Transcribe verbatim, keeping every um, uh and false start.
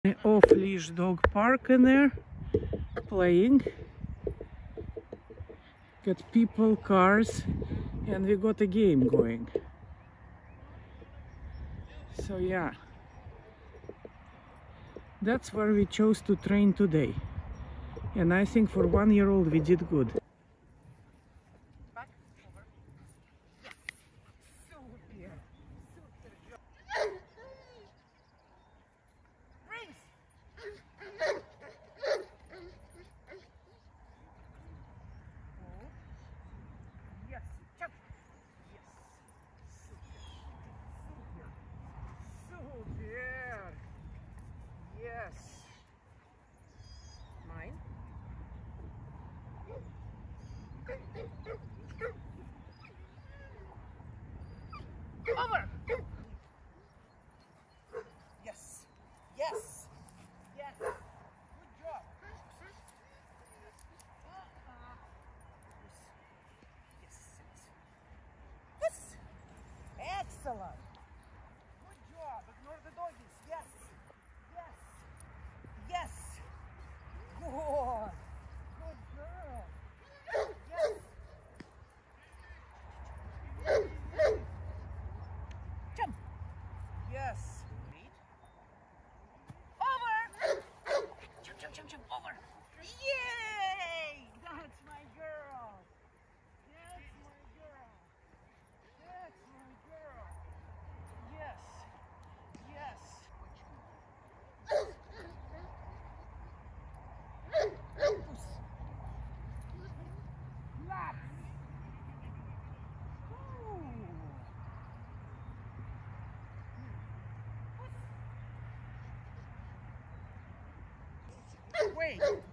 An off-leash dog park in there, playing. Got people, cars, and we got a game going. So yeah, that's where we chose to train today. And I think for one year old we did good. Over! Yes! Yes! Yes! Good job! Uh-uh. Yes! Yes! Excellent! Good job! Ignore the doggies! Yes! Yes! Yes! Good! Good girl! Yes! Jump! Yes! Over! Jump, jump, jump, jump, over! Yay! That's my girl! That's my girl! That's my girl! Yes! Yes! Puss! Lap! Wait!